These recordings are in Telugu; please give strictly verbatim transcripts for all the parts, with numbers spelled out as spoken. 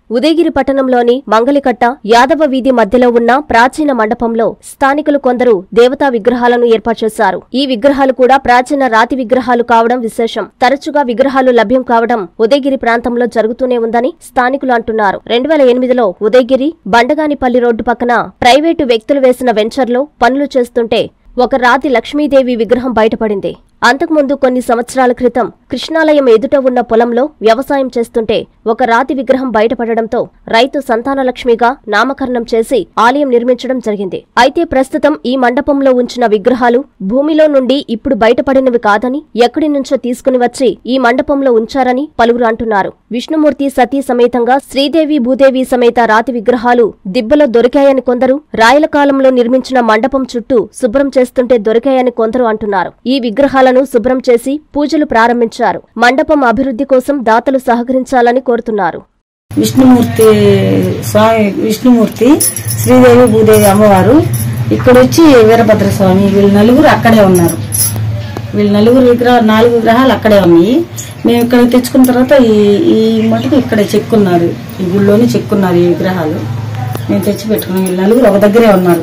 ఉదయగిరి పట్టణంలోని మంగలికట్ట యాదవ వీధి మధ్యలో ఉన్న ప్రాచీన మండపంలో స్థానికులు కొందరు దేవతా విగ్రహాలను ఏర్పాటు చేశారు. ఈ విగ్రహాలు కూడా ప్రాచీన రాతి విగ్రహాలు కావడం విశేషం. తరచుగా విగ్రహాలు లభ్యం కావడం ఉదయగిరి ప్రాంతంలో జరుగుతూనే ఉందని స్థానికులు అంటున్నారు. రెండు వేల ఎనిమిదిలో ఉదయగిరి బండగానిపల్లి రోడ్డు పక్కన ప్రైవేటు వ్యక్తులు వేసిన వెంచర్లో పనులు చేస్తుంటే ఒక రాతి లక్ష్మీదేవి విగ్రహం బయటపడింది. అంతకుముందు కొన్ని సంవత్సరాల క్రితం కృష్ణాలయం ఎదుట ఉన్న పొలంలో వ్యవసాయం చేస్తుంటే ఒక రాతి విగ్రహం బయటపడడంతో రైతు సంతానలక్ష్మిగా నామకరణం చేసి ఆలయం నిర్మించడం జరిగింది. అయితే ప్రస్తుతం ఈ మండపంలో ఉంచిన విగ్రహాలు భూమిలో నుండి ఇప్పుడు బయటపడినవి కాదని ఎక్కడి నుంచో తీసుకుని వచ్చి ఈ మండపంలో ఉంచారని పలువురు అంటున్నారు. విష్ణుమూర్తి సతీ సమేతంగా శ్రీదేవి భూదేవి సమేత రాతి విగ్రహాలు దిబ్బలో దొరికాయని కొందరు, రాయల కాలంలో నిర్మించిన మండపం చుట్టూ శుభ్రం చేస్తుంటే దొరికాయని కొందరు అంటున్నారు. ఈ విగ్రహాలను శుభ్రం చేసి పూజలు ప్రారంభించారు. మండపం అభివృద్ధి కోసం దాతలు సహకరించాలని కోరుతున్నారు. విష్ణుమూర్తి స్వామి విష్ణుమూర్తి శ్రీదేవి భూదేవి అమ్మవారు ఇక్కడ వచ్చి వీరభద్ర స్వామి వీళ్ళు నలుగురు అక్కడే ఉన్నారు. వీళ్ళు నలుగురు విగ్రహాలు నాలుగు విగ్రహాలు అక్కడే ఉన్నాయి. మేము ఇక్కడ తెచ్చుకున్న తర్వాత ఈ ఈ మటుకు ఇక్కడ చెక్కున్నారు, ఈ గుళ్ళోనే చెక్కున్నారు ఈ విగ్రహాలు. మేము తెచ్చి పెట్టుకున్నాం. వీళ్ళు నలుగురు ఒక దగ్గరే ఉన్నారు.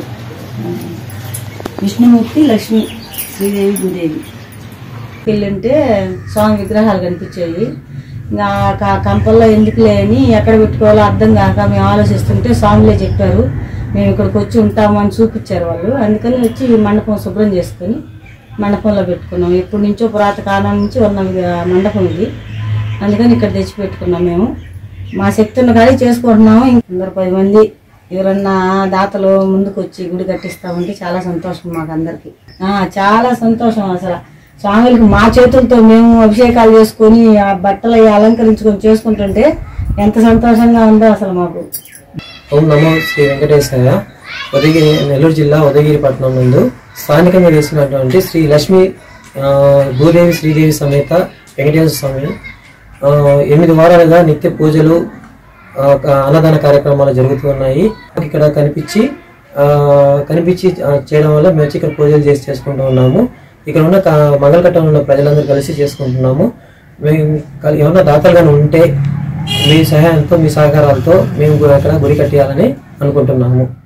విష్ణుమూర్తి లక్ష్మి శ్రీదేవి భూదేవి వెళ్ళుంటే స్వామి విగ్రహాలు కనిపించాయి. ఇంకా కంపల్లో ఎందుకులే అని ఎక్కడ పెట్టుకోవాలో అర్థం కాక మేము ఆలోచిస్తుంటే స్వామిలే చెప్పారు మేము ఇక్కడికి వచ్చి ఉంటాము అని చూపించారు వాళ్ళు. అందుకని వచ్చి ఈ మండపం శుభ్రం చేసుకుని మండపంలో పెట్టుకున్నాం. ఎప్పటి నుంచో పురాత కాలం నుంచి ఉన్న మండపం ఇది. అందుకని ఇక్కడ తెచ్చి పెట్టుకున్నాం. మేము మా శక్తి ఉన్న కానీ చేసుకుంటున్నాము. ఇంకొందరు పది మంది ఎవరన్నా దాతలు ముందుకు వచ్చి గుడి కట్టిస్తామంటే చాలా సంతోషం మాకు అందరికి. చాలా సంతోషం. అసలు స్వాములకి మా చేతులతో మేము అభిషేకాలు చేసుకుని ఆ బట్టలు అలంకరించుకొని చేసుకుంటుంటే ఎంత సంతోషంగా ఉందో అసలు మాకు. ఓం నమో శ్రీ వెంకటేశ్వర. ఉదయగిరి నెల్లూరు జిల్లా ఉదయగిరి పట్టణం నందు స్థానికంగా వేసినటువంటి శ్రీ లక్ష్మీ భూదేవి శ్రీదేవి సమేత వెంకటేశ్వర స్వామి ఎనిమిది వారాలుగా నిత్య పూజలు అన్నదాన కార్యక్రమాలు జరుగుతూ ఉన్నాయి. ఇక్కడ కనిపించి కనిపించి చేయడం వల్ల మేము ఇక్కడ పూజలు చేసి చేసుకుంటూ ఉన్నాము. ఇక్కడ ఉన్న మంగళకట్టంలో ఉన్న ప్రజలందరూ కలిసి చేసుకుంటున్నాము. మేము ఏమన్నా దాతలుగా ఉంటే మీ సహాయంతో మీ సహకారాలతో మేము అక్కడ గుడి కట్టేయాలని అనుకుంటున్నాము.